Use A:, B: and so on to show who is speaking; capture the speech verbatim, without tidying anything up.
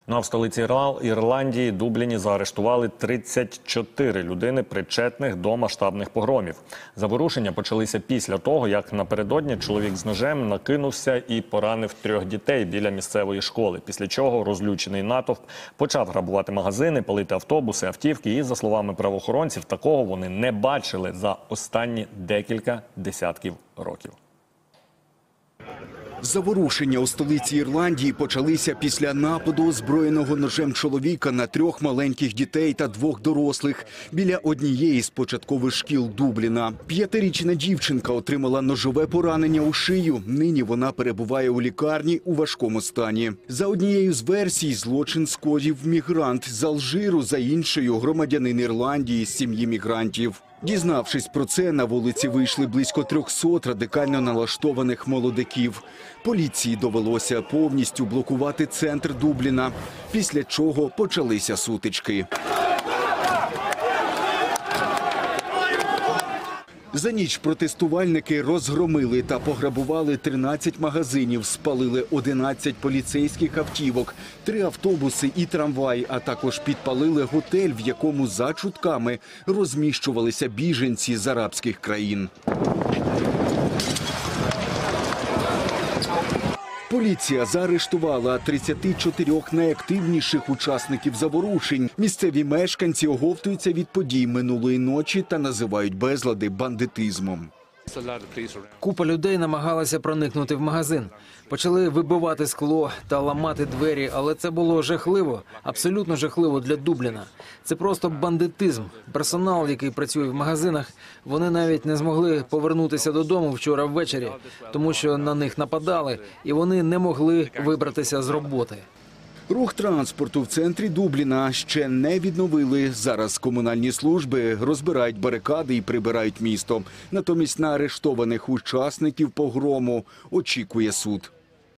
A: Ну а в столиці Ірландії, Дубліні, заарештували тридцять чотири людини, причетних до масштабних погромів. Заворушення почалися після того, як напередодні чоловік з ножем накинувся і поранив трьох дітей біля місцевої школи. Після чого розлючений натовп почав грабувати магазини, палити автобуси, автівки. І, за словами правоохоронців, такого вони не бачили за останні декілька десятків років.
B: Заворушення у столиці Ірландії почалися після нападу озброєного ножем чоловіка на трьох маленьких дітей та двох дорослих біля однієї з початкових шкіл Дубліна. П'ятирічна дівчинка отримала ножове поранення у шию. Нині вона перебуває у лікарні у важкому стані. За однією з версій, злочин скоїв мігрант з Алжиру, за іншою – громадянин Ірландії з сім'ї мігрантів. Дізнавшись про це, на вулиці вийшли близько трьохсот радикально налаштованих молодиків. Поліції довелося повністю блокувати центр Дубліна, після чого почалися сутички. За ніч протестувальники розгромили та пограбували тринадцять магазинів, спалили одинадцять поліцейських автівок, три автобуси і трамвай, а також підпалили готель, в якому за чутками розміщувалися біженці з арабських країн. Поліція заарештувала тридцять чотири найактивніших учасників заворушень. Місцеві мешканці оговтуються від подій минулої ночі та називають безлади бандитизмом.
C: Купа людей намагалася проникнути в магазин. Почали вибивати скло та ламати двері, але це було жахливо, абсолютно жахливо для Дубліна. Це просто бандитизм. Персонал, який працює в магазинах, вони навіть не змогли повернутися додому вчора ввечері, тому що на них нападали, і вони не могли вибратися з роботи.
B: Рух транспорту в центрі Дубліна ще не відновили. Зараз комунальні служби розбирають барикади і прибирають місто. Натомість на арештованих учасників погрому очікує суд.